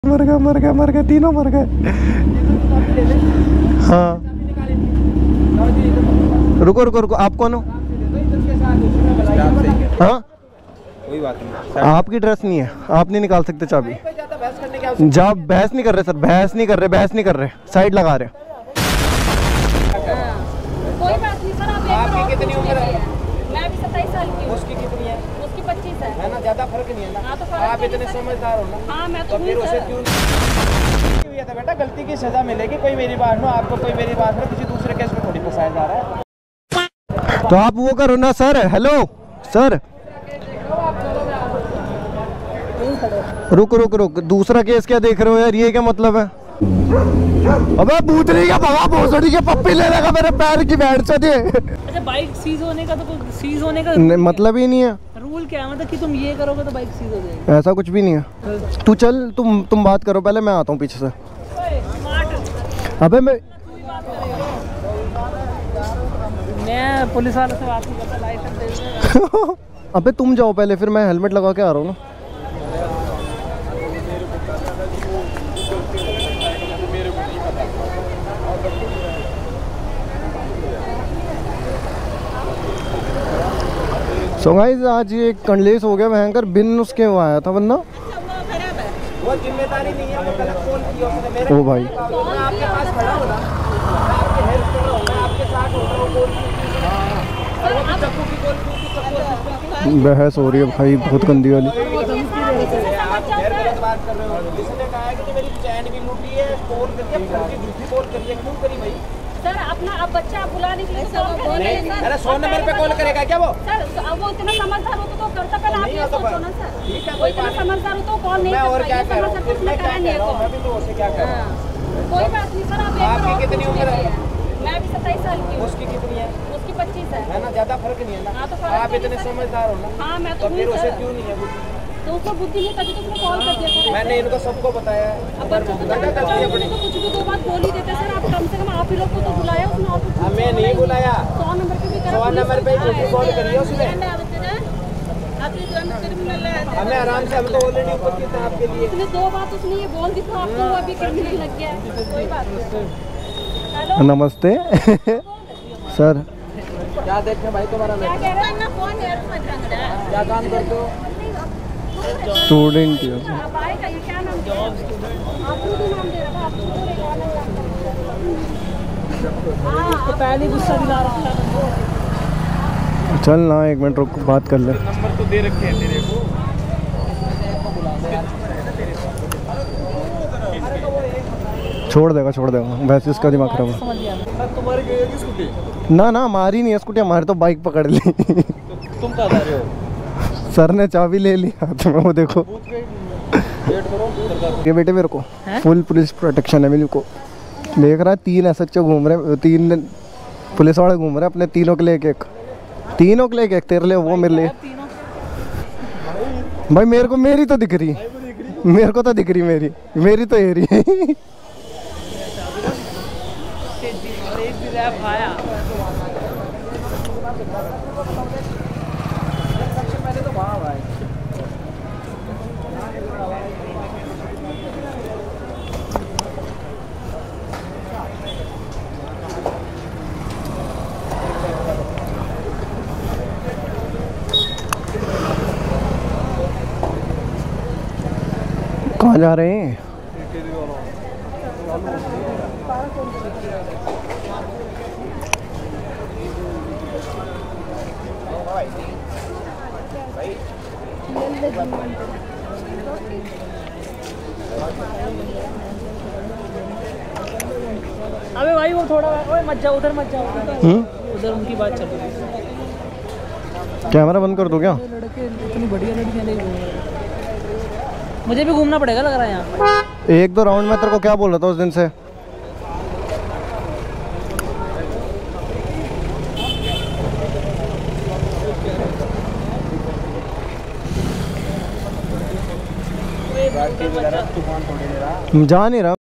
मर गया मर गया मर गया, तीनों मर गए। हाँ रुको रुको रुको, आप कौन हो? हाँ कोई बात नहीं, आपकी ड्रेस नहीं है, आप नहीं निकाल सकते चाबी। जब बहस नहीं कर रहे सर, बहस नहीं कर रहे, बहस नहीं कर रहे, साइड लगा रहे। कोई बात नहीं सर, आप आपकी कितनी उम्र है? मैं भी 27 साल की हूँ। उसकी कितनी है? उसकी 25 है ना, ज्यादा फर्क नहीं है ना। हाँ, तो फर्क आप नहीं इतने है। समझदार हो ना। हाँ मैं तो तो फिर हूँ उसे सर। क्यों हुआ था बेटा? गलती की सजा मिलेगी। कोई मेरी बात नो, आपको कोई मेरी बात नो, किसी दूसरे केस में थोड़ी फंसाया जा रहा है। तो आप वो करो ना सर। हेलो सर, रुक रुक रुक, दूसरा केस क्या देख रहे हो यार? ये क्या मतलब है? अबे भूतनी का भगा भोसड़ी के पप्पी ले लेगा मेरे पैर की बैठ से दे। अच्छा, बाइक सीज होने का तो कोई सीज होने का मतलब ही नहीं है। रूल क्या है? मतलब कि तुम ये करोगे तो बाइक सीज हो जाएगी? ऐसा कुछ भी नहीं है। तू चल, तुम बात करो पहले, मैं आता हूँ पीछे से। अबे मैं पुलिस वालों से बात नहीं करता, लाइसेंस दे दो। अबे तुम जाओ पहले, फिर मैं हेलमेट लगा के आ रहा हूँ ना। सो गाइस, आज ये कंडलेस हो गया भयंकर, बिन उसके वो आया था बंदा। वो जिम्मेदारी नहीं है, वो गलत कॉल किया उसने मेरे। ओ भाई, मैं आपके पास खड़ा हूँ ना, मैं आपके हेल्प कर रहा हूँ, मैं आपके साथ हूँ, वो कॉल की। और वो भी चक्कू की कॉल की, चक्कू की। बहस हो रही है भाई, बहुत गंदी वाली। आप गैर गलत बात कर रहे हो। जिसने कहा है कि मेरी चैन भी लूटी है, कॉल करिए, फर्जी झूठी कॉल करिए, क्यों करी भाई? सर अपना अब बच्चा आप बुलाने के लिए तो कॉल करेंगे सर। अरे 100 नंबर पे कॉल करेगा क्या वो? सर अब वो इतना समझदार हो तो करता, पहले आप ये सोचो ना सर। ठीक है, वो इतना समझदार हो तो कॉल नहीं मैं और क्या करता। कह रहा हूँ? कुछ मैं क्या करा कह नहीं रहा हूँ? है मैं भी तो उससे क्या कह रहा हूँ? कोई बात नहीं सर, आप आपकी कितनी उम्र है? मैं भी 27 साल की हूँ। उसकी कितनी है? उसकी 25 है ना, ज्यादा फर्क नहीं है ना। हाँ, तो फर्क आप नहीं इतने है सर। समझदार हो ना। हाँ मैं तो तो फिर हूँ उसे सर। क्यों नहीं है बुद्धि? तो उसको बुद्धि नहीं, तभी तो उसने कॉल कर दिया सर। मैंने इनको सबको बताया है। अब बच्चों को तो कुछ भी दो बात बोल ही देते सर। आप कम से कम आप ही लोग को तो बुलाया उसने, और कुछ हमें नहीं बुलाया। 100 नंबर पे भी करा। 100 नंबर पे झूठी कॉल करी है उसने। हमें आराम से, हम तो ऑलरेडी ऊपर की था आपके लिए। उसने दो बात उसने ये बोल दी तो आपको वो अभी क्रिमिनल लग गया है। कोई बात नहीं। हेलो नमस्ते सर। क्या देखें भाई तुम्हारा? क्या कह रहे हैं? क्या काम करते हो? स्टूडेंट ही हो। आप आएगा, ये क्या नाम है? आप खुद ही नाम दे रहा था, आप खुद ही क्या नाम? तो पहले गुस्सा दिला रखा था। चल ना, एक मिनट रुक, बात कर ले। नंबर तो दे रखे हैं तेरे को। छोड़ देगा, वैसे इसका दिमाग खराब है। समझ गया मैं। तुम्हारी गई है स्कूटी? ना हमारी नहीं है स्कूटी, हमारी तो बाइक पकड़ ली। तुम कहाँ जा रहे हो? सर ने चाबी ले ली हाथ में, वो देखो। वेट करो। ये बेटे मेरे को फुल पुलिस प्रोटेक्शन है मेरे को। देख रहा है, 3 SHO घूम रहे, 3 पुलिस वाले घूम रहे अपने, तीनों के लिए एक, तीनों के लिए एक, तेरे लिए वो, मेरे लिए। भाई मेरे को मेरी तो दिख रही, मेरे को तो दिख रही, मेरी तो ये रही। कहाँ जा रहे हैं? अबे भाई वो थोड़ा, ओए मत जाओ उधर, मत जाओ उधर, उनकी बात चल रही है। कैमरा बंद कर दो क्या? लड़के इतनी बढ़िया लड़कियां नहीं घूम रहे। मुझे भी घूमना पड़ेगा लग रहा है यहाँ। 1-2 राउंड में तेरे को क्या बोला था उस दिन से? तूफान थोड़ी दे रहा। जा नहीं रहा।